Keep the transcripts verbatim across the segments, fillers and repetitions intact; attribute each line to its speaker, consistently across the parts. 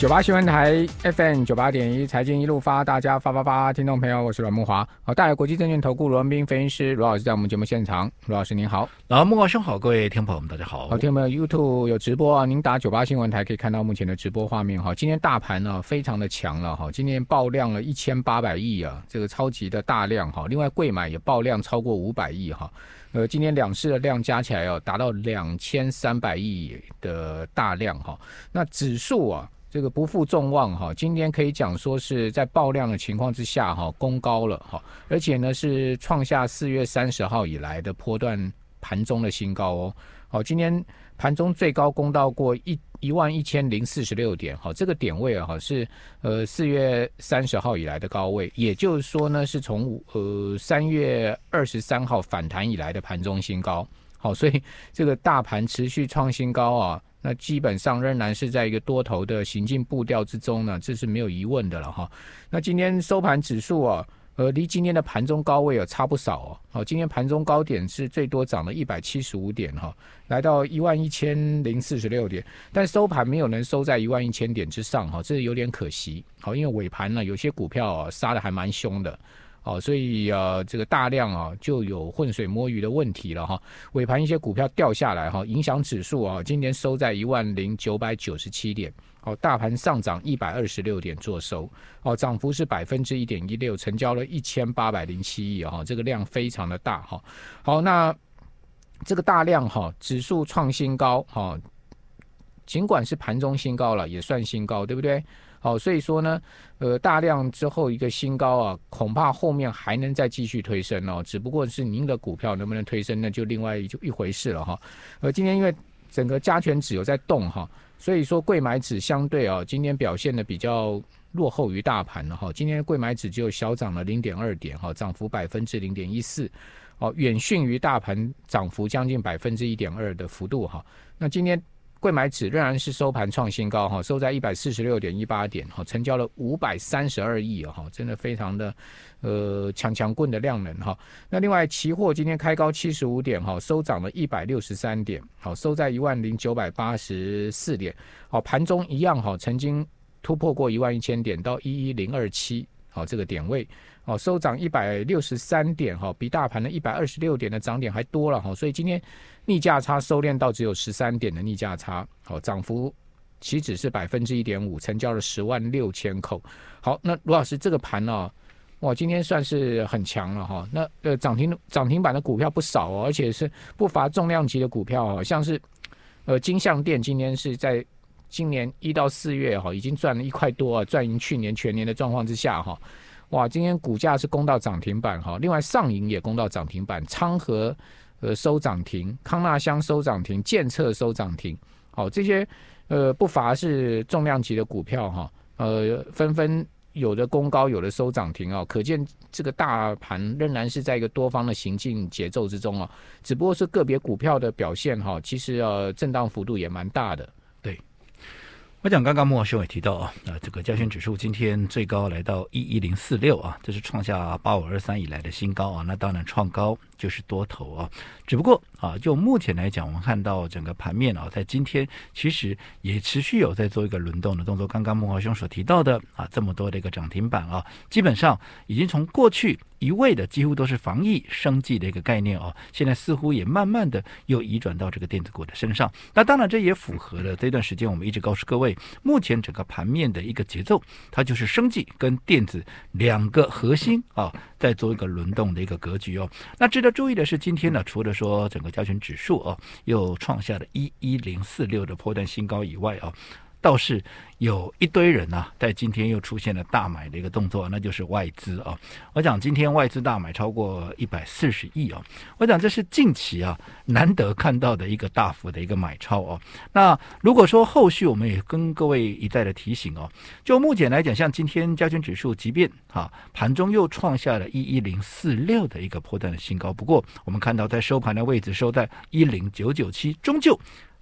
Speaker 1: 九八新闻台 F M 九八点一财经一路发，大家发发发，听众朋友，我是阮慕骅。好，带来国际证券投顾罗文彬分析师罗老师在我们节目现场，罗老师您好。
Speaker 2: 老慕骅兄好，各位听众朋友们大家好。
Speaker 1: 好，听众朋友 YouTube 有直播啊，您打九八新闻台可以看到目前的直播画面哈。今天大盘呢、啊、非常的强了哈，今天爆量了一千八百亿啊，这个超级的大量哈。另外柜买也爆量超过五百亿哈。呃，今天两市的量加起来哦、啊，达到两千三百亿的大量哈。那指数啊。这个不负众望哈，今天可以讲说是在爆量的情况之下哈，攻高了哈，而且呢是创下四月三十号以来的波段盘中的新高哦。好，今天盘中最高攻到过一一万一千零四十六点，好，这个点位啊是呃四月三十号以来的高位，也就是说呢是从呃三月二十三号反弹以来的盘中新高。好，所以这个大盘持续创新高啊。那基本上仍然是在一个多头的行进步调之中呢，这是没有疑问的了哈。那今天收盘指数啊，呃，离今天的盘中高位啊差不少哦。好，今天盘中高点是最多涨了一百七十五点哈，来到一万一千零四十六点，但收盘没有能收在一万一千点之上哈，这有点可惜。好，因为尾盘呢有些股票啊杀得还蛮凶的。哦，所以呃，这个大量啊就有浑水摸鱼的问题了哈。尾盘一些股票掉下来哈，影响指数啊，今天收在一万零九百九十七点。哦，大盘上涨一百二十六点做收。哦，涨幅是百分之一点一六，成交了一千八百零七亿哈，这个量非常的大哈。好，那这个大量哈，指数创新高哈，尽管是盘中新高了，也算新高，对不对？好，所以说呢，呃，大量之后一个新高啊，恐怕后面还能再继续推升哦。只不过是您的股票能不能推升，那就另外一一回事了哈。呃，今天因为整个加权指有在动哈，所以说柜买指相对啊，今天表现的比较落后于大盘了哈。今天柜买指只有小涨了零点二点哈，涨幅百分之零点一四，哦，远逊于大盘涨幅将近百分之一点二的幅度哈。那今天。柜买指仍然是收盘创新高哈，收在一百四十六点一八点哈，成交了五百三十二亿哈，真的非常的呃强强棍的量能哈。那另外期货今天开高七十五点哈，收涨了一百六十三点，好，收在一万零九百八十四点，好，盘中一样哈，曾经突破过一万一千点到一一零二七，好，这个点位。哦，收涨一百六十三点哈，比大盘的一百二十六点的涨点还多了哈，所以今天逆价差收敛到只有十三点的逆价差，好，涨幅期指是百分之一点五，成交了十万六千口。好，那罗老师这个盘呢、哦，哇，今天算是很强了哈。那呃涨停涨停板的股票不少哦，而且是不乏重量级的股票哦，像是呃金像电今天是在今年一到四月哈，已经赚了一块多啊，赚赢去年全年的状况之下哈。哇，今天股价是攻到涨停板哈，另外上银也攻到涨停板，昌河呃收涨停，康那香收涨停，建策收涨停，好，这些呃不乏是重量级的股票哈，呃纷纷有的攻高，有的收涨停啊，可见这个大盘仍然是在一个多方的行进节奏之中啊，只不过是个别股票的表现哈，其实呃震荡幅度也蛮大的。
Speaker 2: 对。我讲刚刚慕骅兄也提到啊，呃，这个加权指数今天最高来到一一零四六啊，这是创下八五二三以来的新高啊。那当然创高就是多头啊，只不过啊，就目前来讲，我们看到整个盘面啊，在今天其实也持续有在做一个轮动的动作。刚刚慕骅兄所提到的啊，这么多的一个涨停板啊，基本上已经从过去一味的几乎都是防疫生技的一个概念哦，现在似乎也慢慢的又移转到这个电子股的身上。那当然这也符合了这段时间我们一直告诉各位，目前整个盘面的一个节奏，它就是生技跟电子两个核心啊，在做一个轮动的一个格局哦。那值得注意的是，今天呢，除了说整个加权指数哦又创下了一一零四六的波段新高以外哦，倒是有一堆人啊，在今天又出现了大买的一个动作，那就是外资啊。我讲今天外资大买超过一百四十亿啊，我讲这是近期啊难得看到的一个大幅的一个买超哦。那如果说后续我们也跟各位一再的提醒哦，就目前来讲，像今天加权指数即便啊盘中又创下了一一零四六的一个波段的新高，不过我们看到在收盘的位置收在一零九九七，终究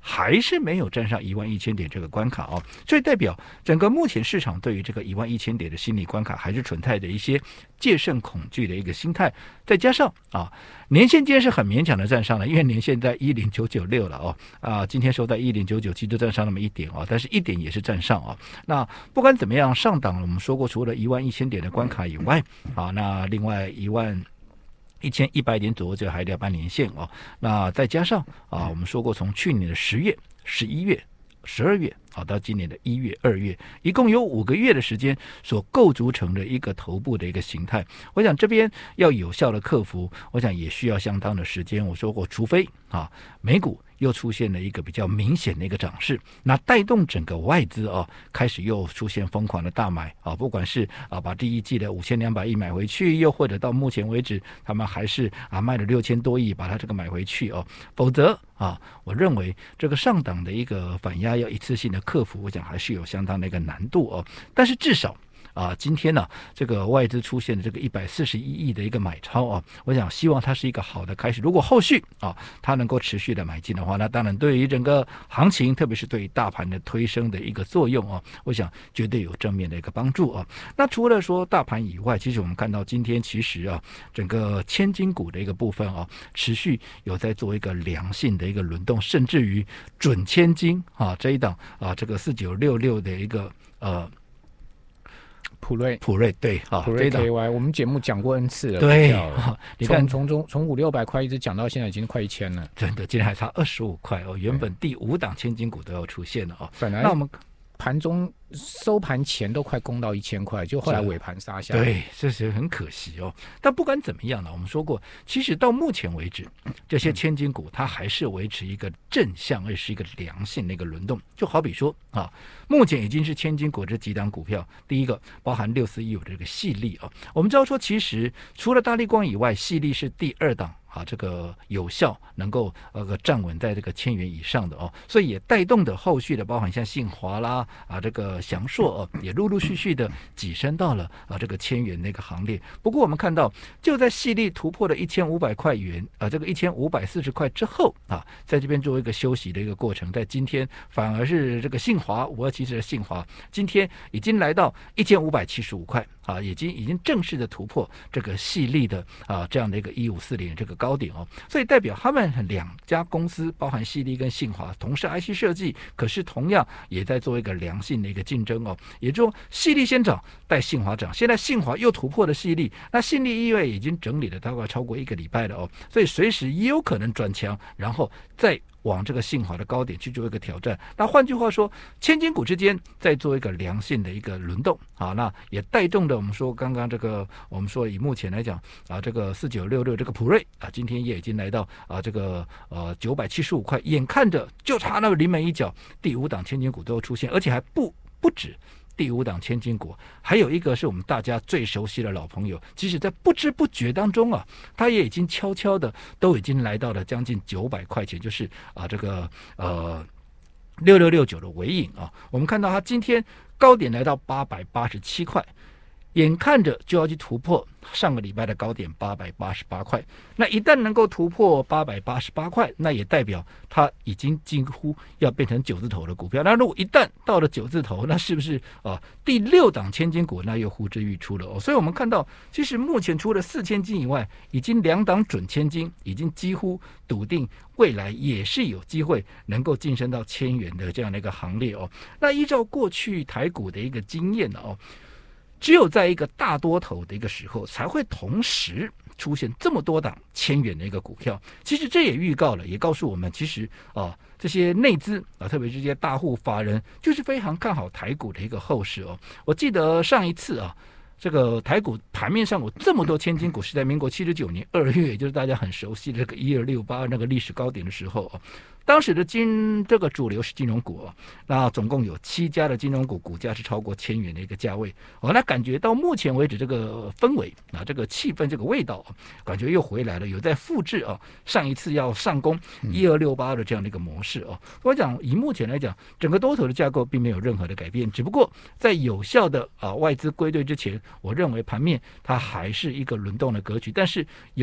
Speaker 2: 还是没有站上一万一千点这个关卡哦，所以代表整个目前市场对于这个一万一千点的心理关卡还是存在着一些戒慎恐惧的一个心态，再加上啊，年线今天是很勉强的站上了，因为年线在一零九九六了哦，啊，今天收在一零九九七就站上那么一点哦，但是一点也是站上哦。那不管怎么样，上档我们说过，除了一万一千点的关卡以外啊，那另外一万一千一百点左右，这还有半年线哦。那再加上啊，我们说过，从去年的十月、十一月、十二月啊，到今年的一月、二月，一共有五个月的时间所构筑成的一个头部的一个形态。我想这边要有效的克服，我想也需要相当的时间。我说过，除非啊，美股又出现了一个比较明显的一个涨势，那带动整个外资啊开始又出现疯狂的大买啊，不管是啊把第一季的五千两百亿买回去，又或者到目前为止他们还是啊卖了六千多亿把它这个买回去哦，否则啊，我认为这个上档的一个反压要一次性的克服，我想还是有相当的一个难度哦，但是至少。啊，今天呢、啊，这个外资出现的这个一百四十一亿的一个买超啊，我想希望它是一个好的开始。如果后续啊，它能够持续的买进的话，那当然对于整个行情，特别是对于大盘的推升的一个作用啊，我想绝对有正面的一个帮助啊。那除了说大盘以外，其实我们看到今天其实啊，整个千金股的一个部分啊，持续有在做一个良性的一个轮动，甚至于准千金啊这一档啊，这个四九六六的一个呃。
Speaker 1: 普瑞，
Speaker 2: 普瑞对啊，
Speaker 1: 普瑞 K Y， 我们节目讲过 N 次了，
Speaker 2: 对，你看
Speaker 1: 从从从五六百块一直讲到现在，已经快一千了，
Speaker 2: 真的，今天还差二十五块哦，原本第五档千金股都要出现了哦，
Speaker 1: 本来那我们盘中收盘前都快攻到一千块，就后来尾盘杀下来，
Speaker 2: 对，这是很可惜哦。但不管怎么样呢，我们说过，其实到目前为止，这些千金股它还是维持一个正向，而是一个良性的一个轮动。就好比说啊，目前已经是千金股这几档股票，第一个包含六四一五的这个细粒啊，我们知道说，其实除了大立光以外，细粒是第二档。啊，这个有效能够呃站稳在这个千元以上的哦，所以也带动的后续的，包含像信华啦啊，这个祥硕哦，也陆陆续续的跻身到了啊这个千元那个行列。不过我们看到，就在细粒突破了一千五百块元啊，这个一千五百四十块之后啊，在这边做一个休息的一个过程，在今天反而是这个信华五二七十的信华，今天已经来到一千五百七十五块啊，已经已经正式的突破这个细粒的啊这样的一个一五四零这个高点哦，所以代表他们两家公司，包含细粒跟信华，同是 I C 设计，可是同样也在做一个良性的一个竞争哦。也就是说，细粒先涨，带信华涨，现在信华又突破了细粒，那细粒意味已经整理了大概超过一个礼拜了哦，所以随时也有可能转强，然后再往这个信华的高点去做一个挑战。那换句话说，千金股之间在做一个良性的一个轮动啊，那也带动的我们说刚刚这个我们说以目前来讲啊，这个四九六六这个普瑞啊，今天也已经来到啊这个呃九百七十五块，眼看着就差那么临门一脚，第五档千金股都要出现，而且还不不止。第五档千金股，还有一个是我们大家最熟悉的老朋友，即使在不知不觉当中啊，它也已经悄悄的都已经来到了将近九百块钱，就是啊这个呃六六六九的微影啊，我们看到它今天高点来到八百八十七块。眼看着就要去突破上个礼拜的高点八百八十八块，那一旦能够突破八百八十八块，那也代表它已经几乎要变成九字头的股票。那如果一旦到了九字头，那是不是啊第六档千金股那又呼之欲出了哦？所以我们看到，其实目前除了四千金以外，已经两档准千金已经几乎笃定未来也是有机会能够晋升到千元的这样的一个行列哦。那依照过去台股的一个经验哦。只有在一个大多头的一个时候，才会同时出现这么多档千元的一个股票。其实这也预告了，也告诉我们，其实啊，这些内资啊，特别是这些大户法人，就是非常看好台股的一个后市哦。我记得上一次啊，这个台股盘面上有这么多千金股，是在民国七十九年二月，也就是大家很熟悉的这个一二六八那个历史高点的时候哦。当时的金这个主流是金融股哦，那总共有七家的金融股股价是超过千元的一个价位哦，那感觉到目前为止这个氛围啊，这个气氛这个味道、啊，感觉又回来了，有在复制啊上一次要上攻一二六八的这样的一个模式哦。我讲以目前来讲，整个多头的架构并没有任何的改变，只不过在有效的啊外资归队之前，我认为盘面它还是一个轮动的格局，但是有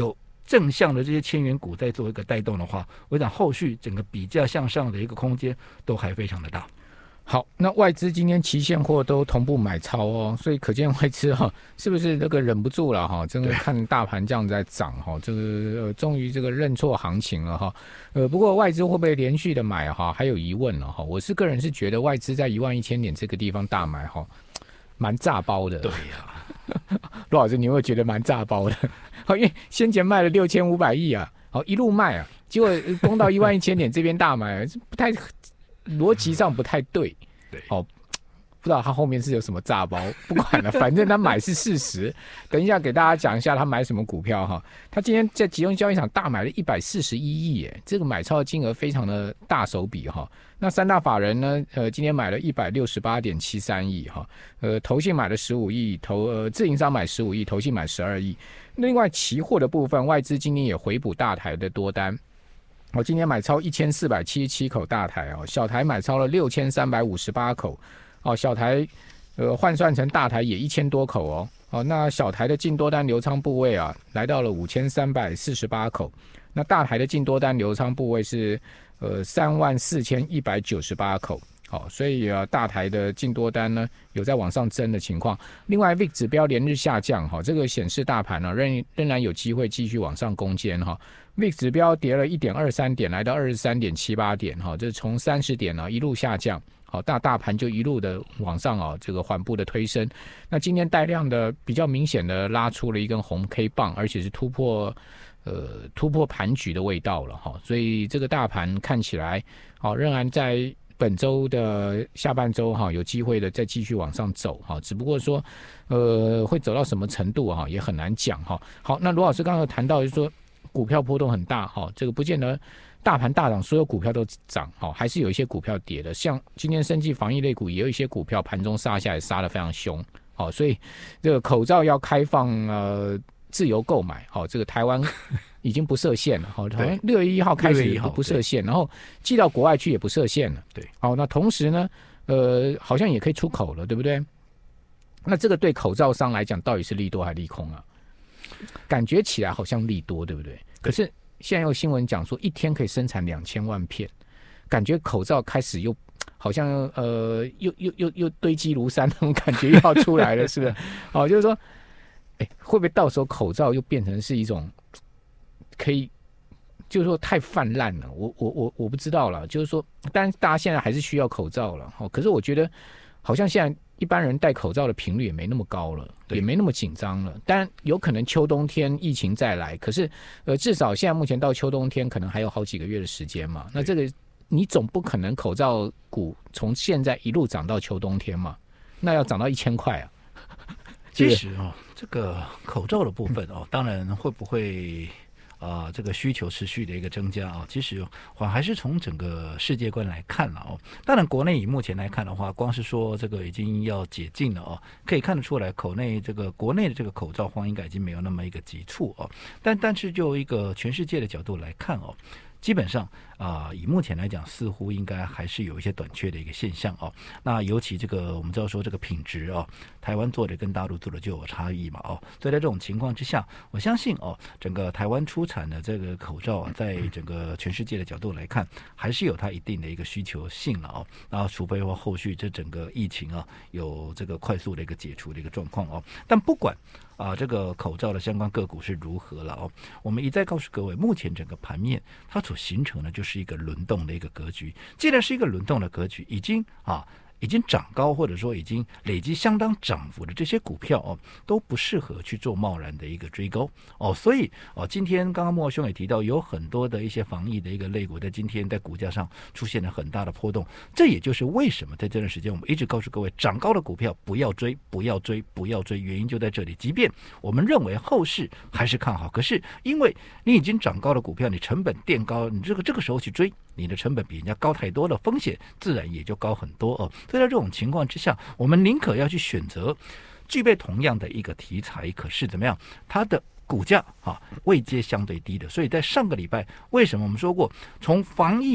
Speaker 2: 正向的这些千元股在做一个带动的话，我想后续整个比价向上的一个空间都还非常的大。
Speaker 1: 好，那外资今天期现货都同步买超哦，所以可见外资哈、哦、是不是那个忍不住了哈、哦？真的看大盘这样在涨哈、哦，这个、呃、终于这个认错行情了哈、哦。呃，不过外资会不会连续的买哈、哦，还有疑问了哈、哦。我是个人是觉得外资在一万一千点这个地方大买哈，蛮、哦、炸包的。
Speaker 2: 对呀、
Speaker 1: 啊，罗老师，你有没有觉得蛮炸包的？好，因为先前卖了六千五百亿啊，好一路卖啊，结果攻到一万一千点这边大买，不太。逻辑上不太对，
Speaker 2: 对，
Speaker 1: 哦，不知道他后面是有什么炸包，不管了，反正他买是事实。等一下给大家讲一下他买什么股票哈。他今天在集中交易场大买了一百四十一亿耶，这个买超的金额非常的大手笔哈。那三大法人呢，呃，今天买了一百六十八点七三亿哈，呃，投信买了十五亿，投呃自营商买十五亿，投信买十二亿。另外期货的部分，外资今天也回补大台的多单。我、哦、今天买超一千四百七十七口大台哦，小台买超了六千三百五十八口哦，小台呃换算成大台也一千多口哦哦，那小台的净多单流仓部位啊来到了五千三百四十八口，那大台的净多单流仓部位是呃三万四千一百九十八口。好、哦，所以啊，大台的净多单呢有在往上增的情况。另外 ，V I X 指标连日下降，哈、哦，这个显示大盘呢、啊、仍仍然有机会继续往上攻坚哈。V I X 指标跌了 一点二三 点，来到二十三点七八点，哈、哦，这从三十点呢、啊、一路下降，好、哦，大大盘就一路的往上啊，这个缓步的推升。那今天带量的比较明显的拉出了一根红 K 棒，而且是突破呃突破盘局的味道了哈、哦，所以这个大盘看起来好、哦，仍然在。本周的下半周哈，有机会的再继续往上走哈，只不过说，呃，会走到什么程度哈，也很难讲哈。好，那罗老师刚刚有谈到，就是说股票波动很大哈，这个不见得大盘大涨，所有股票都涨哈，还是有一些股票跌的。像今天生技防疫类股，也有一些股票盘中杀下来，杀得非常凶，好，所以这个口罩要开放呃自由购买，好，这个台湾。已经不设限了，好，好像六月一号开始不设限，然后寄到国外去也不设限了，
Speaker 2: 对，
Speaker 1: 好，那同时呢，呃，好像也可以出口了，对不对？那这个对口罩商来讲，到底是利多还是利空啊？感觉起来好像利多，对不对？可是现在有新闻讲说，一天可以生产两千万片，感觉口罩开始又好像呃，又又又又堆积如山那种感觉又要出来了，是不是？哦，就是说，哎，会不会到时候口罩又变成是一种？可以，就是说太泛滥了，我我我我不知道了。就是说，当然大家现在还是需要口罩了，哦，可是我觉得好像现在一般人戴口罩的频率也没那么高了，也没那么紧张了。当然有可能秋冬天疫情再来，可是呃，至少现在目前到秋冬天可能还有好几个月的时间嘛。那这个你总不可能口罩股从现在一路涨到秋冬天嘛？那要涨到一千块啊！
Speaker 2: 其实哦，这个口罩的部分哦，当然会不会？啊、呃，这个需求持续的一个增加啊，其实我还是从整个世界观来看了哦。当然，国内以目前来看的话，光是说这个已经要解禁了哦，可以看得出来，口内这个国内的这个口罩荒应该已经没有那么一个急促哦。但但是就一个全世界的角度来看哦。基本上啊、呃，以目前来讲，似乎应该还是有一些短缺的一个现象哦。那尤其这个我们知道说这个品质哦，台湾做的跟大陆做的就有差异嘛哦。所以在这种情况之下，我相信哦，整个台湾出产的这个口罩啊，在整个全世界的角度来看，还是有它一定的一个需求性了哦。然后除非说后续这整个疫情啊有这个快速的一个解除的一个状况哦。但不管。啊，这个口罩的相关个股是如何了哦？我们一再告诉各位，目前整个盘面它所形成的就是一个轮动的一个格局。既然是一个轮动的格局，已经啊。已经涨高或者说已经累积相当涨幅的这些股票哦，都不适合去做贸然的一个追高哦。所以哦，今天刚刚莫兄也提到，有很多的一些防疫的一个类股在今天在股价上出现了很大的波动。这也就是为什么在这段时间我们一直告诉各位，涨高的股票不要追，不要追，不要追。原因就在这里。即便我们认为后市还是看好，可是因为你已经涨高的股票，你成本垫高，你这个这个时候去追，你的成本比人家高太多了，风险自然也就高很多哦。所以在这种情况之下，我们宁可要去选择具备同样的一个题材，可是怎么样，它的股价啊位阶相对低的。所以在上个礼拜，为什么我们说过，从防疫的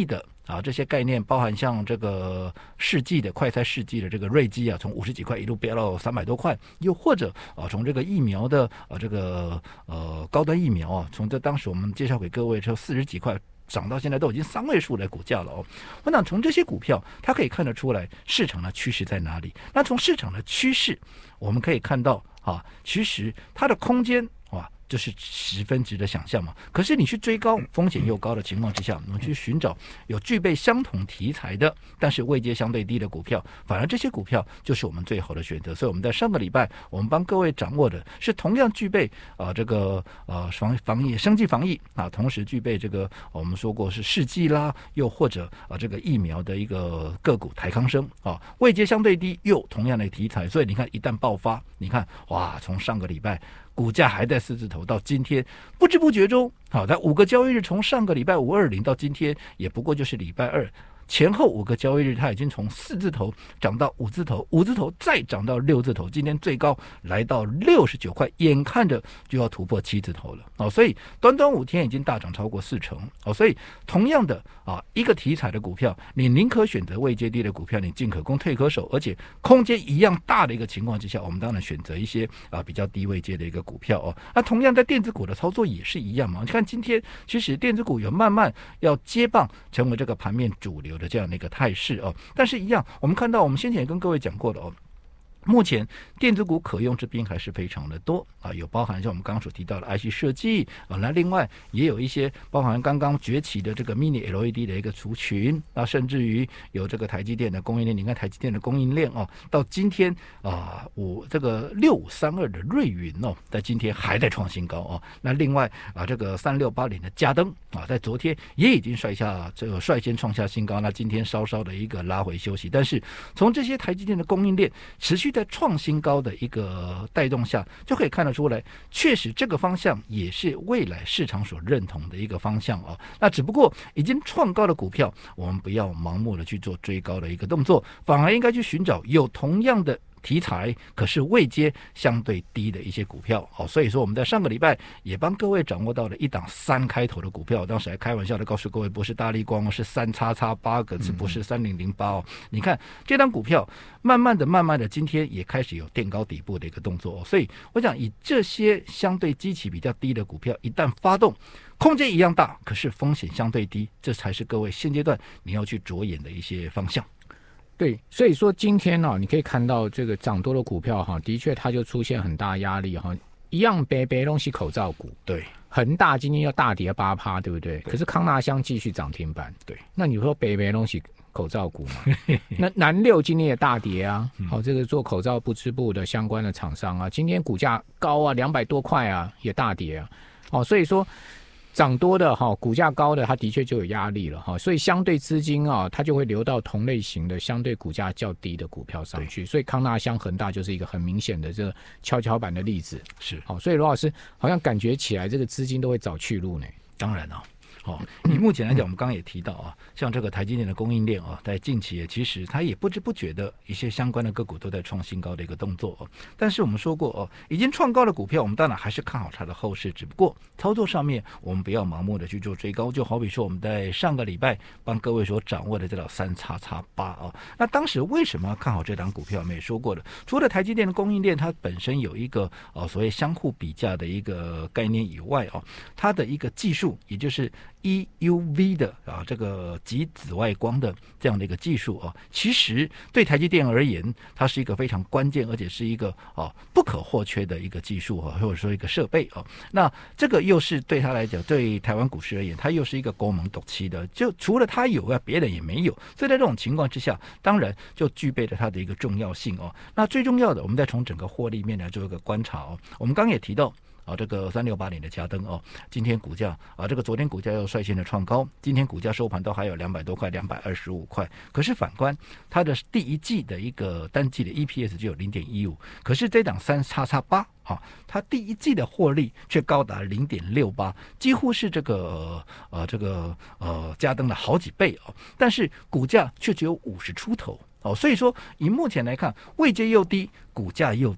Speaker 2: 啊，这些概念包含像这个世纪的快餐世纪的这个瑞基啊，从五十几块一路飙到三百多块，又或者啊，从这个疫苗的啊这个呃高端疫苗啊，从这当时我们介绍给各位之后四十几块。涨到现在都已经三位数的股价了哦。我想从这些股票，它可以看得出来市场的趋势在哪里。那从市场的趋势，我们可以看到啊，其实它的空间啊，就是十分值得想象嘛。可是你去追高，风险又高的情况之下，我们去寻找有具备相同题材的，但是位阶相对低的股票，反而这些股票就是我们最好的选择。所以我们在上个礼拜，我们帮各位掌握的是同样具备啊、呃、这个呃防防疫、生技防疫啊，同时具备这个我们说过是世纪啦，又或者啊、呃、这个疫苗的一个个股台康生啊，位阶相对低又同样的题材，所以你看一旦爆发，你看哇，从上个礼拜。股价还在四字头，到今天不知不觉中，好，在五个交易日，从上个礼拜五二零到今天，也不过就是礼拜二前后五个交易日，它已经从四字头涨到五字头，五字头再涨到六字头，今天最高来到六十九块，眼看着就要突破七字头了哦，所以短短五天已经大涨超过四成哦，所以同样的啊，一个题材的股票，你宁可选择位阶低的股票，你进可攻退可守，而且空间一样大的一个情况之下，我们当然选择一些啊比较低位阶的一个股票哦。那同样在电子股的操作也是一样嘛，你看今天其实电子股有慢慢要接棒成为这个盘面主流的这样的一个态势哦，但是一样，我们看到我们先前也跟各位讲过的哦。目前电子股可用之兵还是非常的多啊，有包含像我们刚刚所提到的 I C 设计啊，那另外也有一些包含刚刚崛起的这个 Mini L E D 的一个族群啊，甚至于有这个台积电的供应链，你看台积电的供应链哦，到今天啊，我这个六五三二的瑞云哦，在今天还在创新高哦，那另外啊，这个三六八零的嘉登啊，在昨天也已经率下这个率先创下新高，那今天稍稍的一个拉回休息，但是从这些台积电的供应链持续在创新高的一个带动下，就可以看得出来，确实这个方向也是未来市场所认同的一个方向哦。那只不过已经创高的股票，我们不要盲目的去做追高的一个动作，反而应该去寻找有同样的题材可是位阶相对低的一些股票哦，所以说我们在上个礼拜也帮各位掌握到了一档三开头的股票，当时还开玩笑的告诉各位，不是大立光，是三叉叉八个字，不是三零零八哦。你看这档股票，慢慢的、慢慢的，今天也开始有垫高底部的一个动作哦，所以我想以这些相对基期比较低的股票，一旦发动，空间一样大，可是风险相对低，这才是各位现阶段你要去着眼的一些方向。
Speaker 1: 对，所以说今天呢、哦，你可以看到这个涨多的股票哈，的确它就出现很大压力哈。一样北北东西口罩股，
Speaker 2: 对，
Speaker 1: 恒大今天要大跌八趴，对不对？对，可是康纳香继续涨停板，
Speaker 2: 对。
Speaker 1: 那你说北北东西口罩股嘛？那南六今天也大跌啊，好、哦，这个做口罩不织布的相关的厂商啊，今天股价高啊，两百多块啊，也大跌啊，哦，所以说。涨多的哈，股价高的，它的确就有压力了哈，所以相对资金啊，它就会流到同类型的、相对股价较低的股票上去。所以康纳香、恒大就是一个很明显的这个跷跷板的例子。
Speaker 2: 是，
Speaker 1: 好，所以罗老师好像感觉起来，这个资金都会找去路呢。
Speaker 2: 当然了、哦。哦，以目前来讲，我们刚刚也提到啊，像这个台积电的供应链啊，在近期也其实它也不知不觉的一些相关的个股都在创新高的一个动作哦。但是我们说过哦，已经创高的股票，我们当然还是看好它的后市，只不过操作上面我们不要盲目的去做追高。就好比说我们在上个礼拜帮各位所掌握的这档三叉叉八啊，那当时为什么要看好这档股票？我们也说过了，除了台积电的供应链它本身有一个呃所谓相互比价的一个概念以外哦，它的一个技术也就是。E U V 的啊，这个极紫外光的这样的一个技术啊，其实对台积电而言，它是一个非常关键，而且是一个啊不可或缺的一个技术啊，或者说一个设备啊。那这个又是对它来讲，对台湾股市而言，它又是一个光芒独期的，就除了它有啊，别人也没有。所以在这种情况之下，当然就具备了它的一个重要性哦。那最重要的，我们再从整个获利面来做一个观察哦。我们刚刚也提到。啊，这个三六八零的嘉登哦，今天股价啊，这个昨天股价又率先的创高，今天股价收盘都还有两百多块，两百二十五块。可是反观它的第一季的一个单季的 E P S 就有零点一五，可是这档三叉叉八啊，它第一季的获利却高达零点六八，几乎是这个呃这个呃嘉登的好几倍哦。但是股价却只有五十出头哦，所以说以目前来看，位阶又低，股价又低。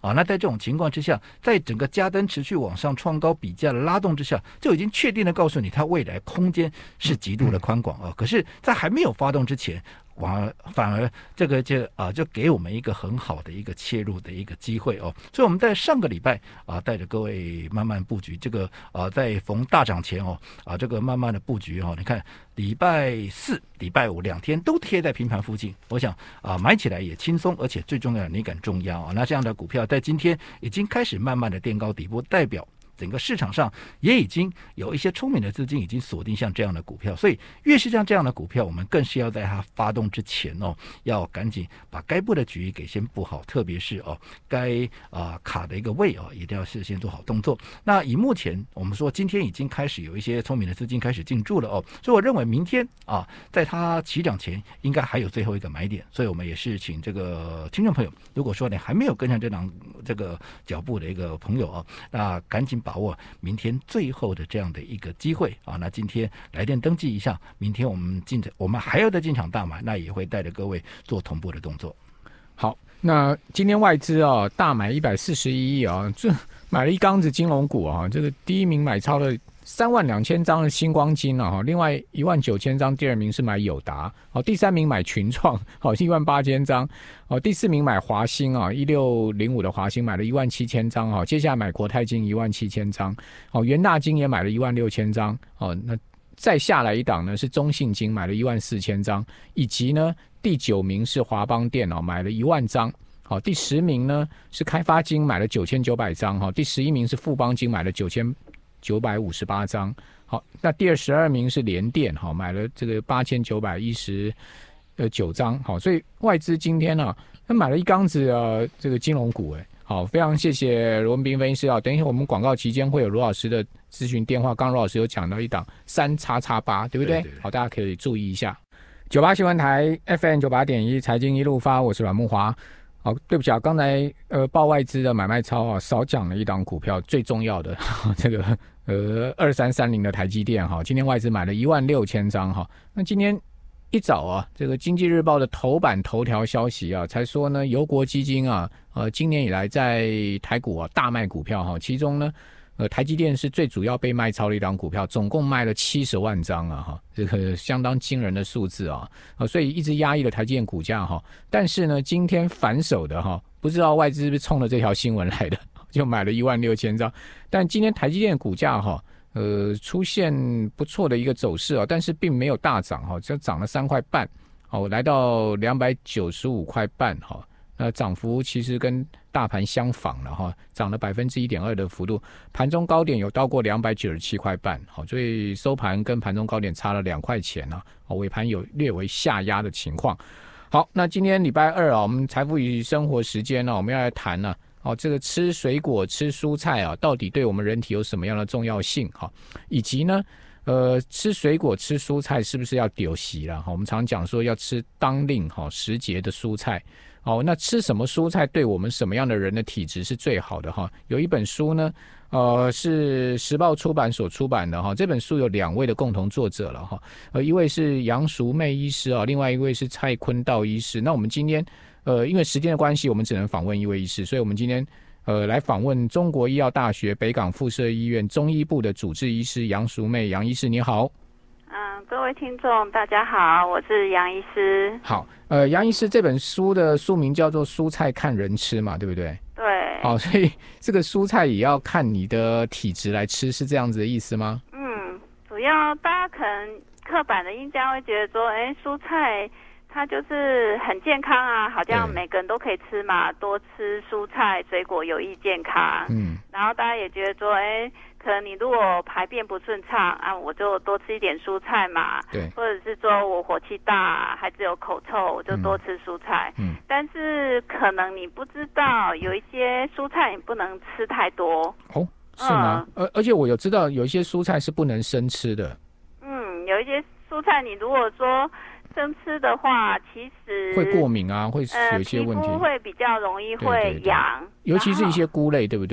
Speaker 2: 啊，那在这种情况之下，在整个家登持续往上创高比价的拉动之下，就已经确定的告诉你，它未来空间是极度的宽广啊。可是，在还没有发动之前，反而反而这个就啊就给我们一个很好的一个切入的一个机会哦。所以我们在上个礼拜啊，带着各位慢慢布局这个啊，在逢大涨前哦啊，这个慢慢的布局哦。你看礼拜四、礼拜五两天都贴在平盘附近，我想啊买起来也轻松，而且最重要的你敢重压啊。那这样的股票在今天已经开始慢慢的垫高底部，代表整个市场上也已经有一些聪明的资金已经锁定像这样的股票，所以越是像这样的股票，我们更是要在它发动之前哦，要赶紧把该布的局给先布好，特别是哦该啊、呃、卡的一个位哦，一定要事先做好动作。那以目前我们说今天已经开始有一些聪明的资金开始进驻了哦，所以我认为明天啊，在它起涨前应该还有最后一个买点，所以我们也是请这个听众朋友，如果说你还没有跟上这档这个脚步的一个朋友啊，那赶紧把握明天最后的这样的一个机会啊！那今天来电登记一下，明天我们进我们还要再进场大买，那也会带着各位做同步的动作。
Speaker 1: 好，那今天外资啊大买一百四十一亿啊，这买了一缸子金融股啊，这个第一名买超了三万两千张的星光金啊，另外一万九千张，第二名是买友达，好，第三名买群创，好，一万八千张，好，第四名买华兴啊，一六零五的华兴买了一万七千张，好，接下来买国泰金一万七千张，好，元大金也买了一万六千张，好，那再下来一档呢是中信金买了一万四千张，以及呢第九名是华邦电脑买了一万张。好，第十名呢是开发金买了九千九百张，好，第十一名是富邦金买了九千九百五十八张，好，那第二十二名是联电，好，买了这个八千九百一十九张，好，所以外资今天呢、啊，他买了一缸子呃这个金融股，哎，好，非常谢谢罗文彬分析师啊，等一下我们广告期间会有罗老师的咨询电话，刚刚罗老师有讲到一档三叉叉八，对不对？对对对，好，大家可以注意一下。九八新闻台 F M 九八点一财经一路发，我是阮慕骅。好，对不起啊，刚才呃报外资的买卖超啊，少讲了一档股票，最重要的这个呃二三三零的台积电哈，今天外资买了一万六千张哈。那今天一早啊，这个经济日报的头版头条消息啊，才说呢，由国基金啊，呃今年以来在台股啊大卖股票哈，其中呢。呃，台积电是最主要被卖超的一档股票，总共卖了七十万张啊，哈，这个相当惊人的数字啊，啊，所以一直压抑了台积电股价哈。但是呢，今天反手的哈，不知道外资是不是冲了这条新闻来的，就买了一万六千张。但今天台积电的股价哈，呃，出现不错的一个走势啊，但是并没有大涨哈，就涨了三块半，好，来到两百九十五块半哈。那涨幅其实跟大盘相仿了哈，涨了百分之一点二的幅度，盘中高点有到过两百九十七块半，好，所以收盘跟盘中高点差了两块钱啊，尾盘有略微下压的情况。好，那今天礼拜二啊，我们财富与生活时间呢、啊，我们要来谈呢、啊，哦，这个吃水果、吃蔬菜啊，到底对我们人体有什么样的重要性哈、啊，以及呢？呃，吃水果、吃蔬菜是不是要丢席了？我们常讲说要吃当令哈时节的蔬菜。哦，那吃什么蔬菜对我们什么样的人的体质是最好的哈？有一本书呢，呃，是时报出版所出版的哈。这本书有两位的共同作者了哈，呃，一位是杨淑媚医师啊，另外一位是蔡坤道医师。那我们今天呃，因为时间的关系，我们只能访问一位医师，所以我们今天呃来访问中国医药大学北港附设医院中医部的主治医师杨淑媚。杨医师你好。
Speaker 3: 嗯，各位听众大家好，我是杨医师。
Speaker 1: 好，呃，杨医师这本书的书名叫做《蔬菜看人吃》嘛，对不对？
Speaker 3: 对。
Speaker 1: 好，所以这个蔬菜也要看你的体质来吃，是这样子的意思吗？
Speaker 3: 嗯，主要大家可能刻板的印象会觉得说，哎，蔬菜它就是很健康啊，好像每个人都可以吃嘛，多吃蔬菜水果有益健康。嗯。然后大家也觉得说，哎。可能你如果排便不顺畅啊，我就多吃一点蔬菜嘛。对。或者是说我火气大，孩子有口臭，我就多吃蔬菜。嗯。但是可能你不知道，有一些蔬菜你不能吃太多。哦，
Speaker 1: 是吗？而、嗯、而且我有知道有一些蔬菜是不能生吃的。
Speaker 3: 嗯，有一些蔬菜你如果说生吃的话，其实
Speaker 1: 会过敏啊，会有一些问题，
Speaker 3: 呃、皮肤会比较容易会痒，
Speaker 1: 尤其是一些菇类，对不对？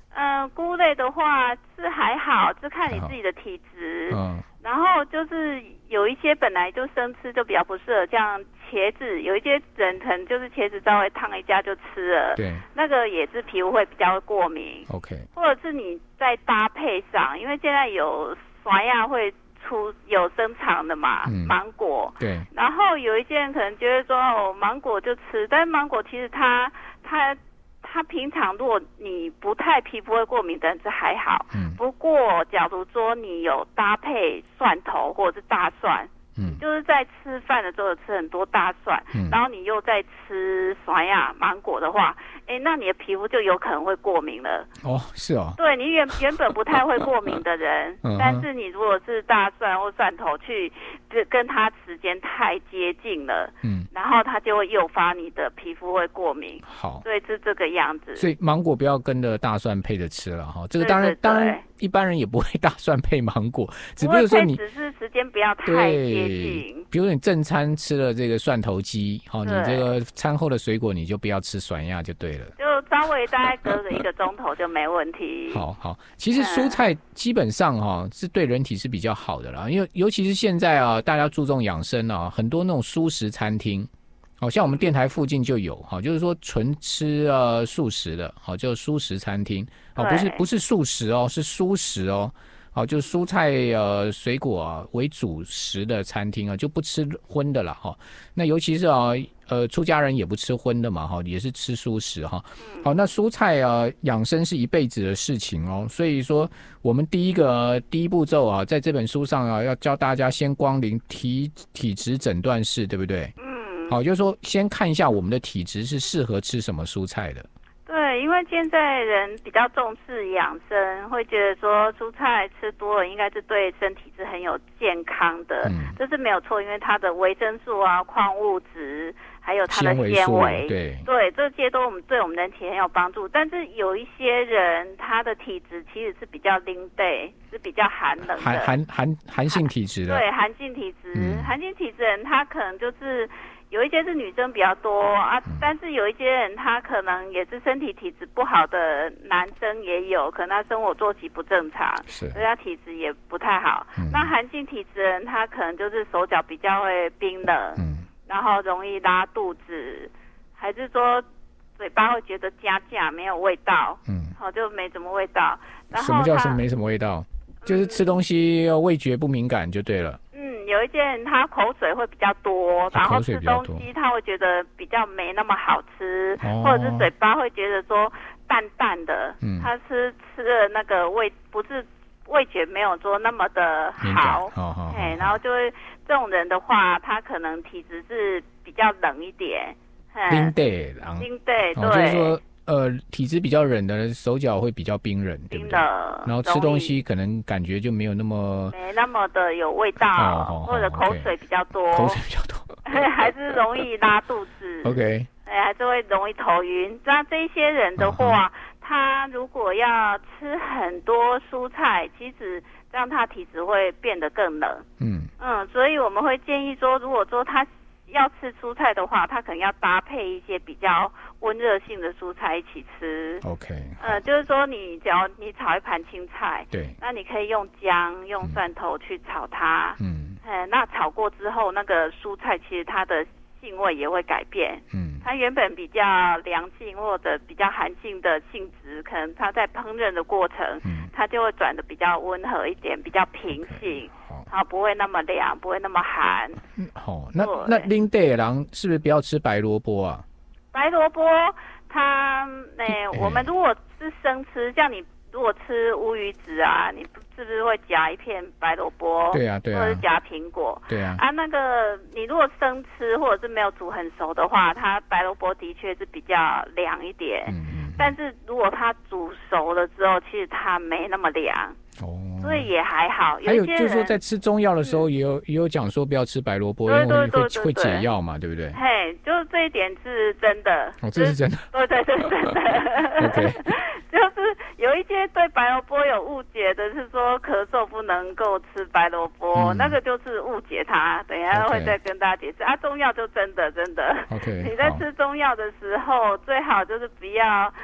Speaker 3: 嗯、呃，菇类的话是还好，是看你自己的体质。嗯。然后就是有一些本来就生吃就比较不适合，像茄子，有一些人可能就是茄子稍微烫一下就吃了，
Speaker 1: 对，
Speaker 3: 那个也是皮肤会比较过敏。
Speaker 1: OK，
Speaker 3: 或者是你在搭配上，因为现在有刷牙会出有生长的嘛，嗯、芒果，
Speaker 1: 对，
Speaker 3: 然后有一些人可能觉得说哦，芒果就吃，但是芒果其实它它。它平常如果你不太皮肤会过敏的人是还好，嗯，不过假如说你有搭配蒜头或者是大蒜，嗯，就是在吃饭的时候吃很多大蒜，嗯，然后你又在吃酸呀芒果的话，哎，那你的皮肤就有可能会过敏了。
Speaker 1: 哦，是哦。
Speaker 3: 对，你原原本不太会过敏的人，嗯、但是你如果是大蒜或蒜头去跟跟它时间太接近了，嗯，然后它就会诱发你的皮肤会过敏。
Speaker 1: 好，
Speaker 3: 所以是这个样子。
Speaker 1: 所以芒果不要跟着大蒜配着吃了哈，这个当然对对对当然一般人也不会大蒜配芒果，只不过说你
Speaker 3: 只是时间不要太接近。
Speaker 1: 比如你正餐吃了这个蒜头鸡，好，你这个餐后的水果你就不要吃酸亚就对了，
Speaker 3: 就稍微大概隔个一个钟头就没问题。
Speaker 1: 好好，其实蔬菜基本上哈、哦、是对人体是比较好的啦，因为尤其是现在啊，大家注重养生啊，很多那种蔬食餐厅。好像我们电台附近就有，好，就是说纯吃呃素食的，好，就蔬食餐厅，好，不是不是素食哦，是蔬食哦，好，就是蔬菜呃水果啊为主食的餐厅啊，就不吃荤的了哈。那尤其是啊呃出家人也不吃荤的嘛，哈，也是吃蔬食哈。好，那蔬菜啊养生是一辈子的事情哦，所以说我们第一个第一步骤啊，在这本书上啊，要教大家先光临体体质诊断室，对不对？好，就是说先看一下我们的体质是适合吃什么蔬菜的。
Speaker 3: 对，因为现在人比较重视养生，会觉得说蔬菜吃多了应该是对身体是很有健康的，嗯、这是没有错，因为它的维生素啊、矿物质，还有它的纤维，
Speaker 1: 对
Speaker 3: 对，这些都我们对我们人体很有帮助。但是有一些人他的体质其实是比较冷对，是比较寒冷的，
Speaker 1: 寒寒寒寒性体质的，
Speaker 3: 对，寒性体质，嗯、寒性体质人他可能就是。有一些是女生比较多啊，但是有一些人他可能也是身体体质不好的男生也有，可能他生活作息不正常，所以他体质也不太好。嗯、那寒性体质人他可能就是手脚比较会冰冷，嗯、然后容易拉肚子，还是说嘴巴会觉得夹夹没有味道，嗯，好、哦、就没什么味道。然后
Speaker 1: 什么叫是没什么味道？就是吃东西味觉不敏感就对了。
Speaker 3: 嗯，有一些人他口水会比较多，然后吃东西他会觉得比较没那么好吃，哦、或者是嘴巴会觉得说淡淡的，嗯、他吃吃的那个味不是味觉没有说那么的好，
Speaker 1: 哦哦、
Speaker 3: 嘿，然后就会这种人的话，他可能体质是比较冷一点，
Speaker 1: 冷对，
Speaker 3: 冷对，对，
Speaker 1: 就是说。呃，体质比较冷的人，手脚会比较冰冷，对不对？然后吃东西可能感觉就没有那么
Speaker 3: 没那么的有味道，哦、或者口水比较多，
Speaker 1: 口水比较多，
Speaker 3: 还是容易拉肚子。
Speaker 1: OK，
Speaker 3: 哎，还是会容易头晕。那这些人的话，嗯、他如果要吃很多蔬菜，其实这样他体质会变得更冷。嗯嗯，所以我们会建议说，如果说他要吃蔬菜的话，他可能要搭配一些比较温热性的蔬菜一起吃。
Speaker 1: OK，
Speaker 3: 呃，就是说你只要你炒一盘青菜，
Speaker 1: 对，
Speaker 3: 那你可以用姜、用蒜头去炒它。嗯，呃，那炒过之后，那个蔬菜其实它的性味也会改变。嗯，它原本比较凉性或者比较寒性的性质，可能它在烹饪的过程，嗯、它就会转得比较温和一点，比较平性。Okay，它不会那么凉，不会那么寒。
Speaker 1: 嗯，好、哦，那那冷地的人是不是不要吃白萝卜啊？
Speaker 3: 白萝卜，它，诶、欸，我们如果是生吃，像你如果吃乌鱼子啊，你是不是会夹一片白萝卜？
Speaker 1: 对啊，对啊。
Speaker 3: 或者是夹苹果？
Speaker 1: 对啊。
Speaker 3: 啊，那个你如果生吃或者是没有煮很熟的话，它白萝卜的确是比较凉一点。嗯嗯。但是如果它煮熟了之后，其实它没那么凉。哦。所以也还好。
Speaker 1: 还有就是说，在吃中药的时候，也有、嗯、也有讲说不要吃白萝卜，因为会会解药嘛，对不对？
Speaker 3: 嘿，就是这一点是真的。
Speaker 1: 哦，这是真的。
Speaker 3: 对对对，真的。
Speaker 1: OK。
Speaker 3: 就是有一些对白萝卜有误解的，是说咳嗽不能够吃白萝卜，嗯、那个就是误解它。等一下会再跟大家解释。Okay. 啊，中药就真的真的。
Speaker 1: OK。
Speaker 3: 你在吃中药的时候，最好就是不要。不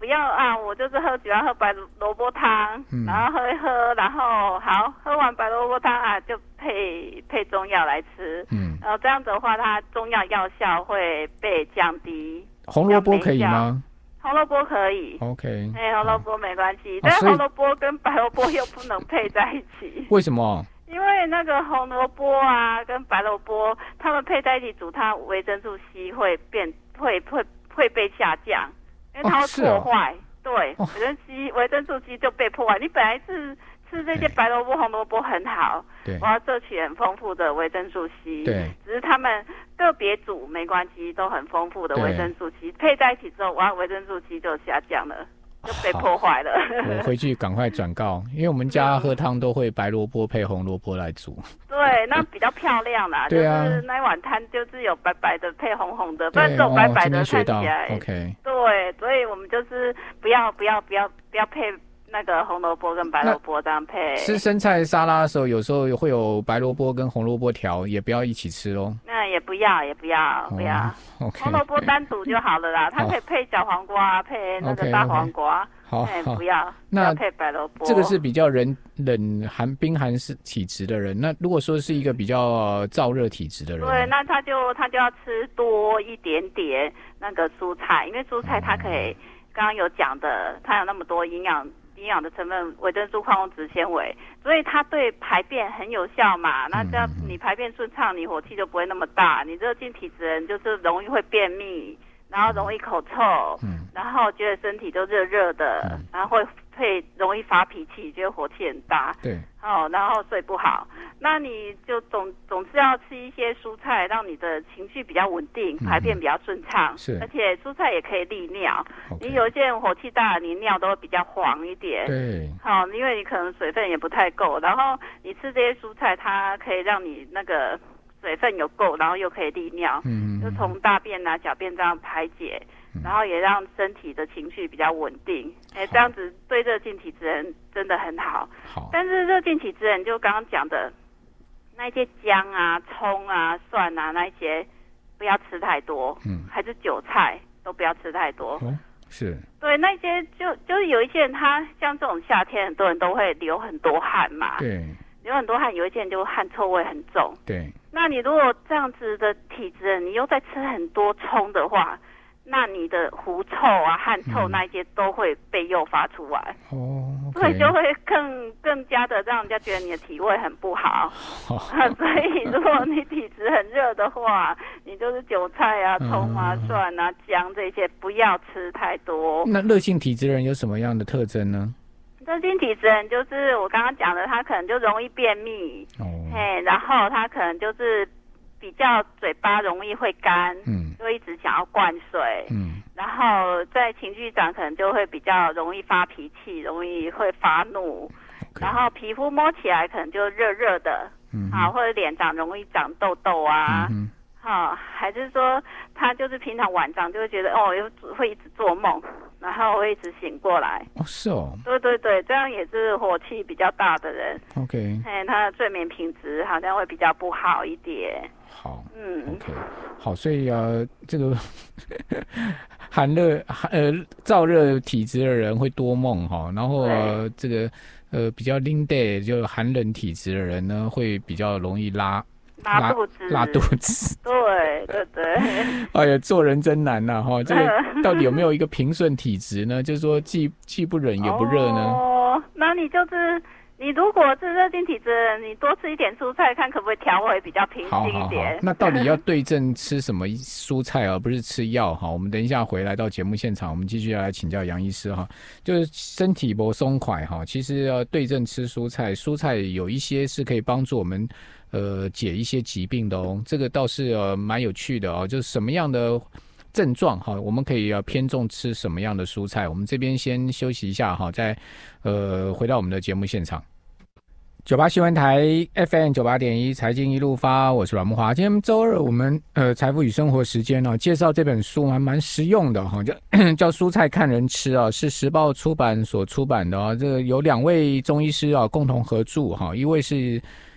Speaker 3: 不要啊，我就是喝喜欢喝白萝卜汤，嗯、然后喝一喝，然后好喝完白萝卜汤啊，就配配中药来吃，嗯，然后这样子的话，它中药药效会被降低。
Speaker 1: 红萝卜可以吗？
Speaker 3: 红萝卜可以
Speaker 1: ，OK，
Speaker 3: 哎、欸，红萝卜没关系，但是红萝卜跟白萝卜又不能配在一起。
Speaker 1: 为什么？
Speaker 3: 因为那个红萝卜啊跟白萝卜，它们配在一起煮，它维生素 C 会变会会会被下降，因为它会破坏。哦哦、对，维生素 C 维生素 C 就被破坏。你本来是吃这些白萝卜、红萝卜很好，对，我要摄取很丰富的维生素 C， 对，只是他们个别煮没关系，都很丰富的维生素 C， 配在一起之后，哇，维生素 C 就下降了。就被破坏了。
Speaker 1: 我回去赶快转告，因为我们家喝汤都会白萝卜配红萝卜来煮。
Speaker 3: 对，那比较漂亮啦。对啊，就是那一碗汤就是有白白的配红红的，不然这种白白的看起来。
Speaker 1: 哦、OK。
Speaker 3: 对，所以我们就是不要不要不要不要配那个红萝卜跟白萝卜这样配。
Speaker 1: 吃生菜沙拉的时候，有时候会有白萝卜跟红萝卜条，也不要一起吃咯。
Speaker 3: 那也不要，也不要，不要。
Speaker 1: 哦 okay、
Speaker 3: 红萝卜单独就好了啦，它可以配小黄瓜，配那个大黄瓜。
Speaker 1: 好，好，
Speaker 3: 不要，
Speaker 1: 那
Speaker 3: 不要配白萝卜。
Speaker 1: 这个是比较人冷寒冰寒是体质的人。那如果说是一个比较、呃、燥热体质的人，
Speaker 3: 对，那他就他就要吃多一点点那个蔬菜，因为蔬菜它可以，嗯、刚刚有讲的，它有那么多营养。营养的成分，维生素、矿物质、纤维，所以它对排便很有效嘛。那这样你排便顺畅，你火气就不会那么大。你热性体质人就是容易会便秘，然后容易口臭，嗯、然后觉得身体都热热的，嗯、然后会会容易发脾气，觉得火气很大。
Speaker 1: 对，
Speaker 3: 哦，然后睡不好。那你就总总是要吃一些蔬菜，让你的情绪比较稳定，排便比较顺畅。嗯、是，而且蔬菜也可以利尿。Okay、你有一些人火气大，你尿都会比较黄一点。
Speaker 1: 对，
Speaker 3: 好、哦，因为你可能水分也不太够，然后你吃这些蔬菜，它可以让你那个水分有够，然后又可以利尿。嗯，就从大便啊、小便这样排解。然后也让身体的情绪比较稳定，哎，这样子对热性体质人真的很好。好，但是热性体质人就刚刚讲的那些姜啊、葱啊、蒜啊那一些不要吃太多，嗯，还是韭菜都不要吃太多。
Speaker 1: 哦，是。
Speaker 3: 对，那些就就是有一些人他像这种夏天，很多人都会流很多汗嘛。
Speaker 1: 对。
Speaker 3: 流很多汗，有一些人就汗臭味很重。
Speaker 1: 对。
Speaker 3: 那你如果这样子的体质人，你又在吃很多葱的话，那你的狐臭啊、汗臭那一些都会被诱发出来，哦、嗯，所以就会更更加的让人家觉得你的体味很不好。哦、所以如果你体质很热的话，你就是韭菜啊、葱啊、嗯、蒜啊、姜这些不要吃太多。
Speaker 1: 那热性体质人有什么样的特征呢？
Speaker 3: 热性体质人就是我刚刚讲的，他可能就容易便秘，哦，嘿，然后他可能就是比较嘴巴容易会干，嗯，就一直想要灌水，嗯，然后在情绪上可能就会比较容易发脾气，容易会发怒， okay. 然后皮肤摸起来可能就热热的，嗯，啊，或者脸长容易长痘痘啊，嗯，好，还是说他就是平常晚上就会觉得哦，又会一直做梦，然后会一直醒过来。
Speaker 1: 哦，是哦。
Speaker 3: 对对对，这样也是火气比较大的人。
Speaker 1: OK。
Speaker 3: 哎，他的睡眠品质好像会比较不好一点。
Speaker 1: 好。嗯。OK。好，所以呃，这个寒热呃燥热体质的人会多梦哈，然后、呃、这个呃比较冷的就寒冷体质的人呢，会比较容易拉。
Speaker 3: 拉肚子，
Speaker 1: 拉肚子，
Speaker 3: 对对对。
Speaker 1: 哎呀，做人真难呐、啊、哈！这个到底有没有一个平顺体质呢？就是说既既不冷也不热呢？
Speaker 3: 哦，那你就是你如果是热性体质的人，你多吃一点蔬菜，看可不可以调回比较平静一点。好好好，
Speaker 1: 那到底要对症吃什么蔬菜而不是吃药哈？我们等一下回来到节目现场，我们继续要来请教杨医师哈。就是身体不松快哈，其实要对症吃蔬菜，蔬菜有一些是可以帮助我们。呃，解一些疾病的哦，这个倒是呃蛮有趣的哦。就是什么样的症状哈，我们可以呃偏重吃什么样的蔬菜。我们这边先休息一下哈，再呃回到我们的节目现场。九八新闻台 F M 九八点一财经一路发，我是阮慕骅。今天周二，我们呃财富与生活时间呢、哦，介绍这本书还蛮实用的哈，叫叫蔬菜看人吃啊，是时报出版所出版的啊、哦。这个有两位中医师啊共同合著哈，一位是。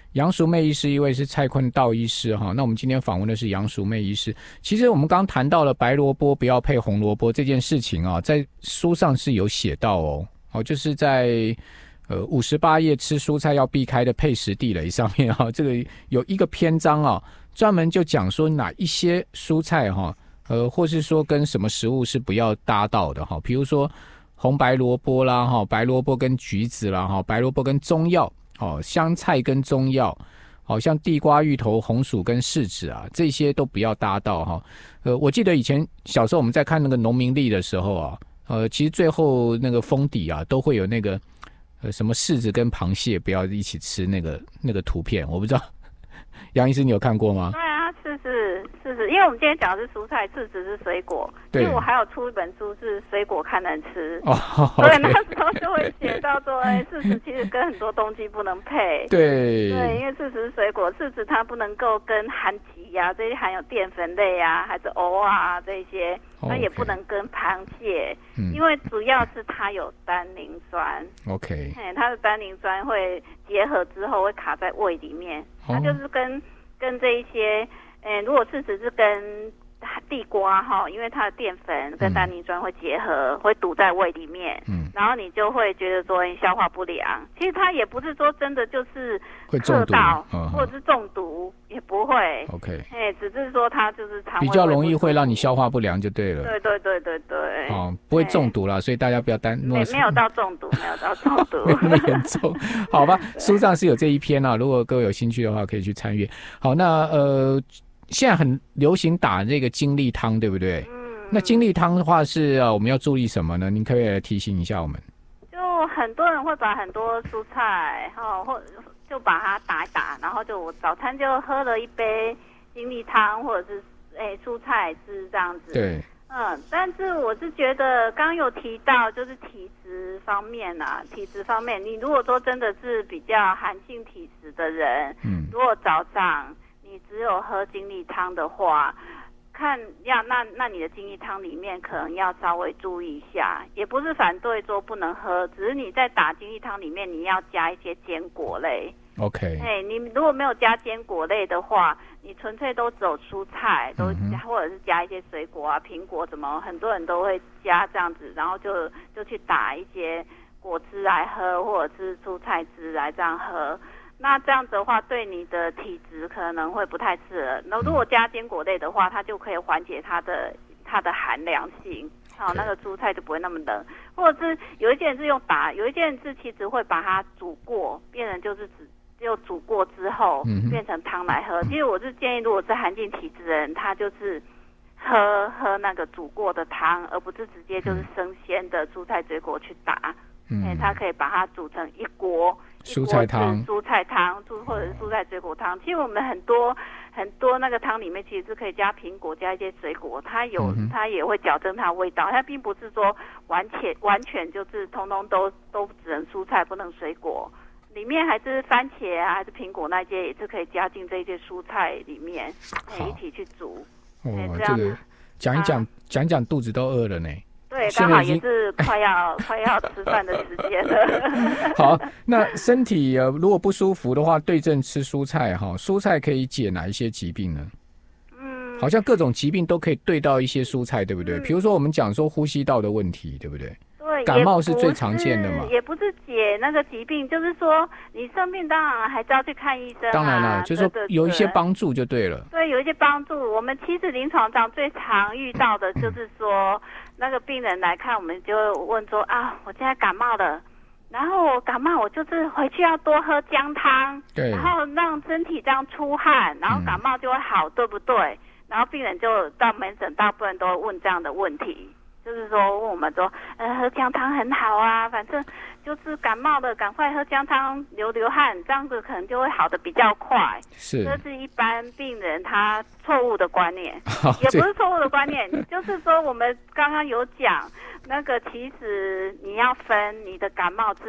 Speaker 1: 杨淑妹医师，一位是蔡坤道医师哈。那我们今天访问的是杨淑妹医师。其实我们刚谈到了白萝卜不要配红萝卜这件事情啊，在书上是有写到哦，哦，就是在呃五十八页吃蔬菜要避开的配食地雷上面啊，这个有一个篇章啊，专门就讲说哪一些蔬菜哈，呃，或是说跟什么食物是不要搭到的哈，比如说红白萝卜啦哈，白萝卜跟橘子啦哈，白萝卜跟中药。哦，香菜跟中药，好、哦、像地瓜、芋头、红薯跟柿子啊，这些都不要搭到哈、哦。呃，我记得以前小时候我们在看那个农民历的时候啊，呃，其实最后那个封底啊都会有那个呃什么柿子跟螃蟹不要一起吃那个那个图片，我不知道杨医师你有看过吗？
Speaker 3: 对啊，是是是是，因为我们今天讲的是蔬菜，柿子是水果。对，因为我还有出一本书是水果看能吃，哦，所以那时候就会写到说，哎，柿子其实跟很多东西不能配。
Speaker 1: 对
Speaker 3: 对，因为柿子是水果，柿子它不能够跟含麴呀、啊、这些含有淀粉类啊，还是藕啊这些，它也不能跟螃蟹，嗯、因为主要是它有单宁酸。
Speaker 1: OK，
Speaker 3: 哎，它的单宁酸会结合之后会卡在胃里面，它就是跟跟这一些，嗯，如果柿子是跟地瓜哈，因为它的淀粉跟单宁酸会结合，嗯、会堵在胃里面，嗯，然后你就会觉得说你消化不良。其实它也不是说真的就是嗑到或者是中毒，也不会。
Speaker 1: OK，
Speaker 3: 哎，只是说它就是肠胃
Speaker 1: 比较容易会让你消化不良就对了。
Speaker 3: 对对对对对。
Speaker 1: 哦，不会中毒啦，所以大家不要担。
Speaker 3: 没没有到中毒，没有到中毒，
Speaker 1: 没那么严重。好吧，书上是有这一篇啊，如果各位有兴趣的话，可以去参阅。好，那呃。现在很流行打这个精力汤，对不对？嗯。那精力汤的话是呃，我们要注意什么呢？您可不可以来提醒一下我们？
Speaker 3: 就很多人会把很多蔬菜，哈，或就把它打一打，然后就我早餐就喝了一杯精力汤，或者是哎蔬菜汁这样子。
Speaker 1: 对。
Speaker 3: 嗯，但是我是觉得刚刚有提到就是体质方面啊，体质方面，你如果说真的是比较寒性体质的人，嗯，如果早上你只有喝精力汤的话，看要那那你的精力汤里面可能要稍微注意一下，也不是反对说不能喝，只是你在打精力汤里面你要加一些坚果类。
Speaker 1: OK，
Speaker 3: 哎，你如果没有加坚果类的话，你纯粹都只有蔬菜，都加、嗯、或者是加一些水果啊，苹果什么，很多人都会加这样子，然后就就去打一些果汁来喝，或者是蔬菜汁来这样喝。那这样子的话，对你的体质可能会不太适合。那如果加坚果类的话，它就可以缓解它的它的寒凉性，好，那个蔬菜就不会那么冷。或者是有一些人是用打，有一些人是其实会把它煮过，变成就是只就煮过之后变成汤来喝。其实我是建议，如果是寒性体质的人，他就是喝喝那个煮过的汤，而不是直接就是生鲜的蔬菜水果去打。嗯，欸、它可以把它煮成一锅
Speaker 1: 蔬菜汤、
Speaker 3: 蔬菜汤，或者是蔬菜水果汤。其实我们很多很多那个汤里面其实是可以加苹果，加一些水果，它有、嗯、它也会矫正它的味道。它并不是说完全完全就是通通都都只能蔬菜不能水果，里面还是番茄啊，还是苹果那些也是可以加进这些蔬菜里面，一起去煮。
Speaker 1: 哦，这样这个讲一讲讲、啊、一讲肚子都饿了呢。
Speaker 3: 对，刚好也是快要快要吃饭的时间了。
Speaker 1: 好，那身体呃如果不舒服的话，对症吃蔬菜哈。蔬菜可以解哪一些疾病呢？嗯，好像各种疾病都可以对到一些蔬菜，对不对？嗯、比如说我们讲说呼吸道的问题，对不对？
Speaker 3: 对，
Speaker 1: 感冒是最常见的嘛。
Speaker 3: 也不是解那个疾病，就是说你生病当然还是要去看医生、啊。
Speaker 1: 当然了，就是说有一些帮助就对了。
Speaker 3: 对，有一些帮助。我们其实临床上最常遇到的就是说。嗯那个病人来看，我们就问说啊，我现在感冒了，然后我感冒，我就是回去要多喝姜汤，
Speaker 1: 对，
Speaker 3: 然后让身体这样出汗，然后感冒就会好，嗯、对不对？然后病人就到门诊，大部分都会问这样的问题，就是说问我们说，呃，喝姜汤很好啊，反正就是感冒了，赶快喝姜汤流流汗，这样子可能就会好的比较快。
Speaker 1: 是，
Speaker 3: 这是一般病人他错误的观念，也不是错误的观念，就是说我们刚刚有讲那个，其实你要分你的感冒是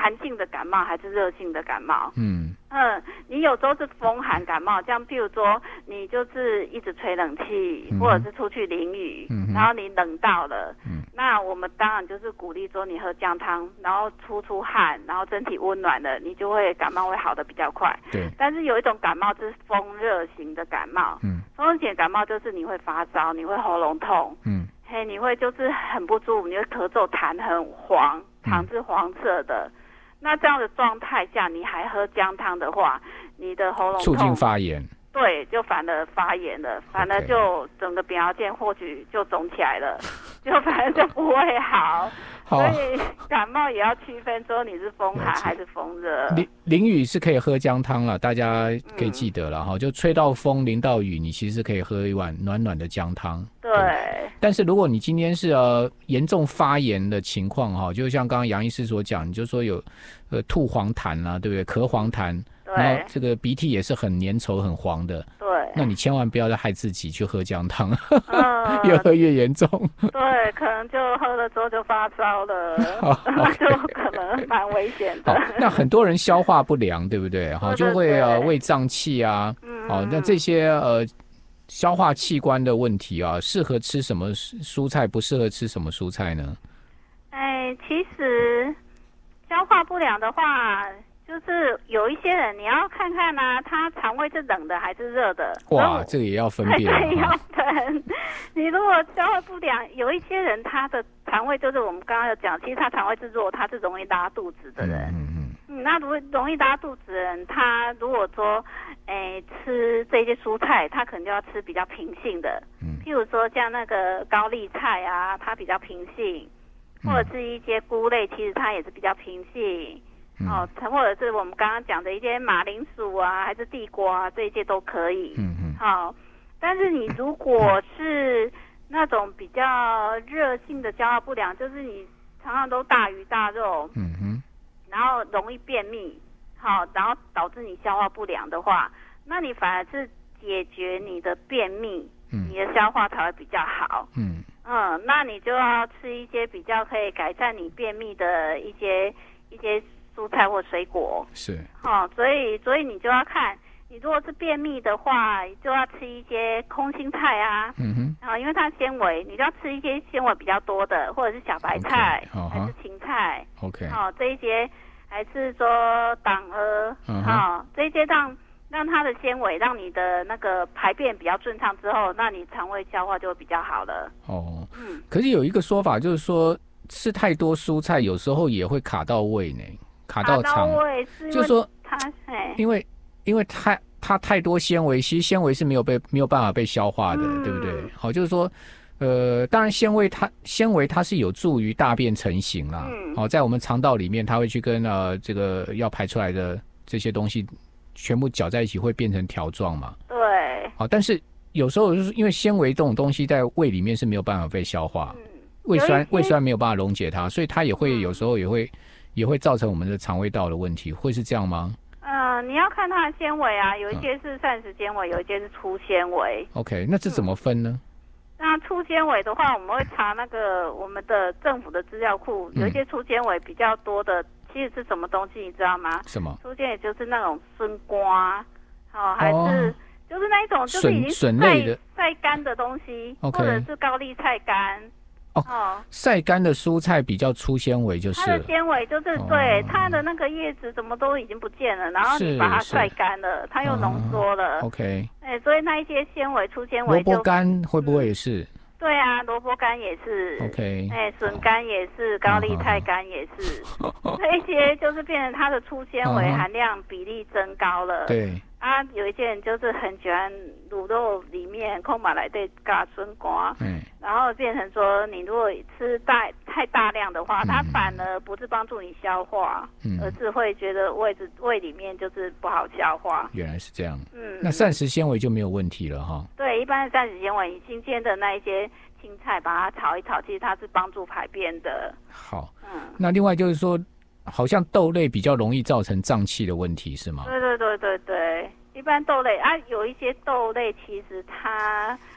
Speaker 3: 寒性的感冒还是热性的感冒。
Speaker 1: 嗯
Speaker 3: 嗯，你有时候是风寒感冒，像譬如说你就是一直吹冷气，
Speaker 1: 嗯、
Speaker 3: 或者是出去淋雨，
Speaker 1: 嗯、
Speaker 3: 然后你冷到了，
Speaker 1: 嗯，
Speaker 3: 那我们当然就是鼓励说你喝姜汤，然后出出汗，然后身体温暖了，你就会感冒会好的比较快。
Speaker 1: 对。
Speaker 3: 但是有一种感冒是风热型的感冒，
Speaker 1: 嗯，
Speaker 3: 风热型的感冒就是你会发烧，你会喉咙痛，
Speaker 1: 嗯，
Speaker 3: 嘿，你会就是很不舒服，你会咳嗽，痰很黄，痰是黄色的。嗯，那这样的状态下，你还喝姜汤的话，你的喉咙痛
Speaker 1: 促进发炎，
Speaker 3: 对，就反而发炎了，反而就整个扁桃腺或许就肿起来了，就反而就不会好。
Speaker 1: 好，
Speaker 3: 所以感冒也要区分说你是风寒还是风热。
Speaker 1: 淋淋雨是可以喝姜汤了，大家可以记得了哈、嗯。就吹到风淋到雨，你其实可以喝一碗暖暖的姜汤。
Speaker 3: 对。
Speaker 1: 对，但是如果你今天是呃严重发炎的情况哈，就像刚刚杨医师所讲，你就说有呃吐黄痰啦、啊，对不对？咳黄痰，然后这个鼻涕也是很粘稠很黄的。
Speaker 3: 对。
Speaker 1: 那你千万不要再害自己去喝姜汤，
Speaker 3: 嗯、
Speaker 1: 越喝越严重。
Speaker 3: 对，可能就喝了之后就发烧了，那就可能蛮危险的。
Speaker 1: 好，那很多人消化不良，对不对？好，就会呃胃胀气啊。嗯。好，那这些呃消化器官的问题啊，适合吃什么蔬菜，不适合吃什么蔬菜呢？
Speaker 3: 哎，其实消化不良的话，就是有一些人你要看看啊，他肠胃是冷的还是热的。
Speaker 1: 哇，这个也要分辨。
Speaker 3: 对，要分。你如果消化不良，有一些人他的肠胃就是我们刚刚有讲，其实他肠胃是弱，他是容易拉肚子的人。嗯嗯嗯。那如果容易拉肚子的人，他如果说，哎，吃这些蔬菜，他可能就要吃比较平性的。嗯。譬如说像那个高丽菜啊，它比较平性，或者是一些菇类，其实它也是比较平性。嗯、哦，或者是我们刚刚讲的一些马铃薯啊，还是地瓜啊，这一些都可以。嗯嗯。好、哦，但是你如果是那种比较热性的消化不良，就是你常常都大鱼大肉，嗯哼，然后容易便秘，好、哦，然后导致你消化不良的话，那你反而是解决你的便秘，嗯，你的消化才会比较好。嗯嗯，那你就要吃一些比较可以改善你便秘的一些一些。蔬菜或水果
Speaker 1: 是，
Speaker 3: 好、哦，所以所以你就要看，你如果是便秘的话，你就要吃一些空心菜啊，嗯哼，啊、哦，因为它纤维，你就要吃一些纤维比较多的，或者是小白菜， okay, 还是芹菜
Speaker 1: ，OK，
Speaker 3: 好、哦，这一些还是说党鹅，好、uh-huh 哦，这一些让让它的纤维让你的那个排便比较顺畅之后，那你肠胃消化就会比较好了。哦，嗯，
Speaker 1: 可是有一个说法就是说，吃太多蔬菜有时候也会卡到胃呢。卡到肠，就是说它，因为因为太它太多纤维，其实纤维是没有被没有办法被消化的，嗯、对不对？好，就是说，呃，当然纤维它纤维它是有助于大便成型啦。嗯，好，在我们肠道里面，它会去跟呃这个要排出来的这些东西全部搅在一起，会变成条状嘛。
Speaker 3: 对。
Speaker 1: 好，但是有时候就是因为纤维这种东西在胃里面是没有办法被消化，嗯、胃酸胃酸没有办法溶解它，所以它也会有时候也会。也会造成我们的肠胃道的问题，会是这样吗？
Speaker 3: 嗯、呃，你要看它的纤维啊，有一些是膳食纤维，有一些是粗纤维。
Speaker 1: OK， 那这怎么分呢？
Speaker 3: 嗯、那粗纤维的话，我们会查那个我们的政府的资料库，有一些粗纤维比较多的，其实是什么东西，你知道吗？
Speaker 1: 什么？
Speaker 3: 粗纤维就是那种笋瓜，好、哦，还是、哦、就是那一种就是已经
Speaker 1: 笋类的
Speaker 3: 晒干的东西，
Speaker 1: okay
Speaker 3: 或者是高丽菜干。
Speaker 1: 哦，晒干的蔬菜比较粗纤维，就是
Speaker 3: 它的纤维就是、哦、对它的那个叶子怎么都已经不见了，然后你把它晒干了，它又浓缩了。
Speaker 1: 哦、OK，
Speaker 3: 哎，所以那一些纤维粗纤维，
Speaker 1: 萝卜干会不会也是？嗯、
Speaker 3: 对啊，萝卜干也是。
Speaker 1: OK，
Speaker 3: 哎，笋干也是，高丽菜干也是，这一些就是变成它的粗纤维含量比例增高了。
Speaker 1: 对。
Speaker 3: 啊，有一些人就是很喜欢卤肉里面空马来对嘎笋瓜，嗯，然后变成说你如果吃大太大量的话，嗯、它反而不是帮助你消化，嗯，而是会觉得胃子胃里面就是不好消化。
Speaker 1: 原来是这样，嗯，那膳食纤维就没有问题了哈。
Speaker 3: 对，一般的膳食纤维，你新鲜的那一些青菜把它炒一炒，其实它是帮助排便的。
Speaker 1: 好，嗯，那另外就是说。好像豆类比较容易造成胀气的问题是吗？
Speaker 3: 对对对对对，一般豆类啊，有一些豆类其实它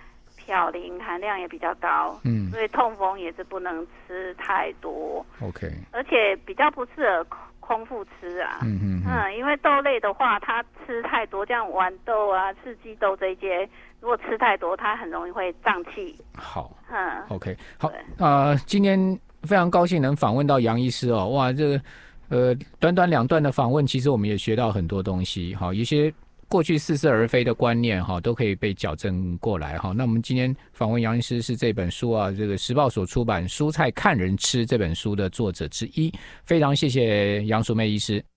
Speaker 3: 嘌呤含量也比较高，嗯，所以痛风也是不能吃太多
Speaker 1: ，OK，
Speaker 3: 而且比较不适合空腹吃啊，嗯嗯嗯，因为豆类的话，它吃太多，像豌豆啊、四季豆这一些，如果吃太多，它很容易会胀气。
Speaker 1: 好，嗯 ，OK， 好，呃，今天非常高兴能访问到杨医师哦，哇，这个呃短短两段的访问，其实我们也学到很多东西，好，一些过去似是而非的观念哈，都可以被矫正过来哈。那我们今天访问杨医师是这本书啊，这个时报所出版《蔬菜看人吃》这本书的作者之一，非常谢谢杨淑媚医师。